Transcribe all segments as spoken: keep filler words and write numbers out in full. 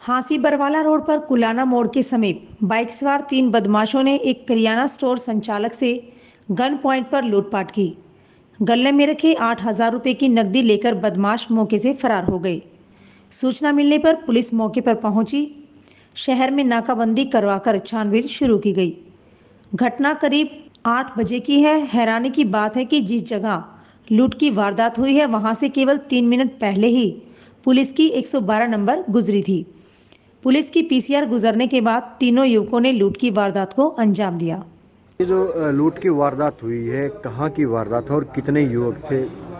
Hansi Barwala road पर कुलाना मोड़ के समीप बाइक सवार तीन बदमाशों ने एक किराना स्टोर संचालक से गन पॉइंट पर लूटपाट की। गले में रखे आठ हजार रुपये की नकदी लेकर बदमाश मौके से फरार हो गए। सूचना मिलने पर पुलिस मौके पर पहुंची। शहर में नाकाबंदी करवाकर छानबीन शुरू की गई। घटना करीब आठ बजे की है। हैरानी की बात है कि जिस जगह लूट की वारदात हुई है वहां से केवल तीन मिनट पहले ही पुलिस की एक सौ बारह नंबर गुजरी थी। पुलिस की पीसीआर गुजरने के बाद तीनों युवकों ने लूट की वारदात को अंजाम दिया। ये जो लूट की वारदात हुई है, कहाँ की वारदात है और कितने युवक थे?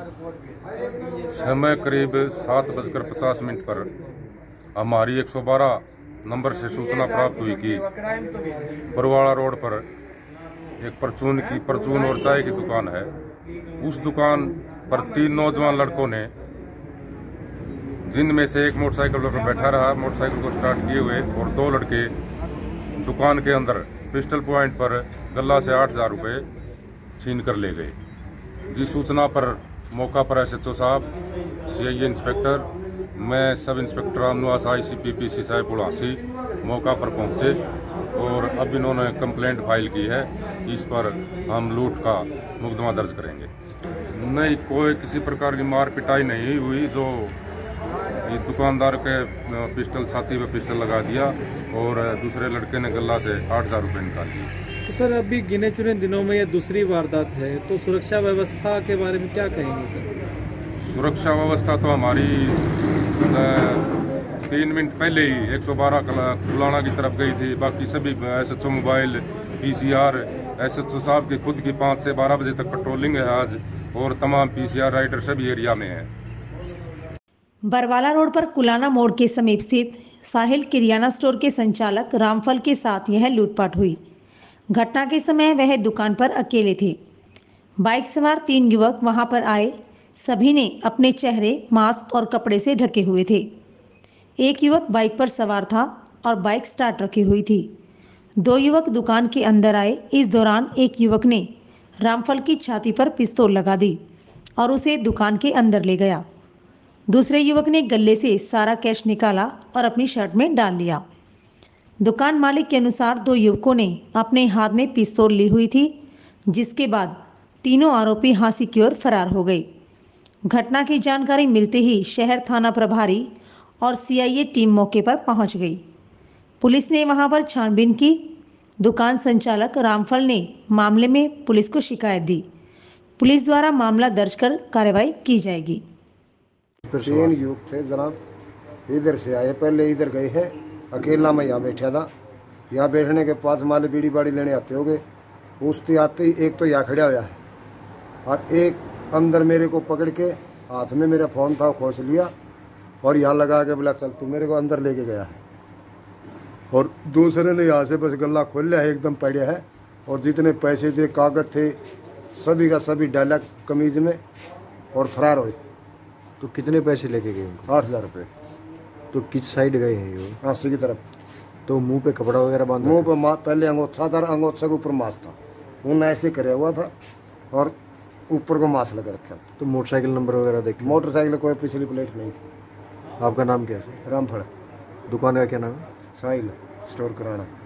समय करीब सात बजकर पचास मिनट पर हमारी एक सौ बारह नंबर से सूचना प्राप्त हुई कि बरवाला रोड पर एक परचून की परचून और चाय की दुकान है। उस दुकान पर तीन नौजवान लड़कों ने, जिनमें से एक मोटरसाइकिल पर बैठा रहा, मोटरसाइकिल को स्टार्ट किए हुए, और दो लड़के दुकान के अंदर पिस्टल पॉइंट पर गल्ला से आठ हजार रुपये छीन कर ले गए। जिस सूचना पर मौका पर एसएचओ साहब, सीआईए इंस्पेक्टर, मैं सब इंस्पेक्टर रामनिवास आईसीपीपी साहिब उड़ासी मौका पर पहुंचे और अब इन्होंने कंप्लेंट फाइल की है। इस पर हम लूट का मुकदमा दर्ज करेंगे। नहीं, कोई किसी प्रकार की मार पिटाई नहीं हुई। जो ये दुकानदार के पिस्टल छाती पे पिस्टल लगा दिया और दूसरे लड़के ने गल्ला से आठ हजार रुपये निकाल लिए। तो सर, अभी गिने चुने दिनों में यह दूसरी वारदात है, तो सुरक्षा व्यवस्था के बारे में क्या कहेंगे सर? सुरक्षा व्यवस्था तो हमारी तीन मिनट पहले ही एक सौ बारह कुलाना की तरफ गई थी। बाकी सभी एसएचओ मोबाइल, पीसीआर, एसएचओ साहब की खुद की पाँच से बारह बजे तक पेट्रोलिंग है आज, और तमाम पीसीआर राइडर सभी एरिया में है। बरवाला रोड पर कुलाना मोड़ के समीप स्थित साहिल किराना स्टोर के संचालक रामफल के साथ यह लूटपाट हुई। घटना के समय वह दुकान पर अकेले थे। बाइक सवार तीन युवक वहां पर आए। सभी ने अपने चेहरे मास्क और कपड़े से ढके हुए थे। एक युवक बाइक पर सवार था और बाइक स्टार्ट रखी हुई थी। दो युवक दुकान के अंदर आए। इस दौरान एक युवक ने रामफल की छाती पर पिस्तौल लगा दी और उसे दुकान के अंदर ले गया। दूसरे युवक ने गले से सारा कैश निकाला और अपनी शर्ट में डाल लिया। दुकान मालिक के अनुसार दो युवकों ने अपने हाथ में पिस्तौल ली हुई थी, जिसके बाद तीनों आरोपी हांसी की ओर फरार हो गए। घटना की जानकारी मिलते ही शहर थाना प्रभारी और सीआईए टीम मौके पर पहुंच गई। पुलिस ने वहां पर छानबीन की। दुकान संचालक रामफल ने मामले में पुलिस को शिकायत दी। पुलिस द्वारा मामला दर्ज कर कार्रवाई की जाएगी। तीन युवक थे जनाब, इधर से आए, पहले इधर गए हैं। अकेला मैं यहाँ बैठा था। यहाँ बैठने के पास माले बीड़ी बाड़ी लेने आते हो गए। उससे आते ही एक तो यहाँ खड़ा हुआ है और एक अंदर मेरे को पकड़ के हाथ में मेरा फोन था खोस लिया और यहाँ लगा के बोला चल तू, मेरे को अंदर लेके गया है। और दूसरे ने यहाँ से बस गल्ला खोल लिया है, एकदम पड़ा है, और जितने पैसे थे, कागज थे, सभी का सभी डाला कमीज में और फरार हुए। तो कितने पैसे लेके गए? आठ हजार रुपये। तो किस साइड गए हैं ये? हांसी की तरफ। तो मुंह पे कपड़ा वगैरह बांधा? मुंह पे मा, पहले अंगोछा था, अंगोछा के ऊपर मास्क था, उन्हें ऐसे करे हुआ था और ऊपर को मास्क लगा रखा। तो मोटरसाइकिल नंबर वगैरह देखे? मोटरसाइकिल कोई पिछली प्लेट नहीं थी। आपका नाम क्या है? रामफल। दुकान का क्या नाम है? साहिल स्टोर किराना।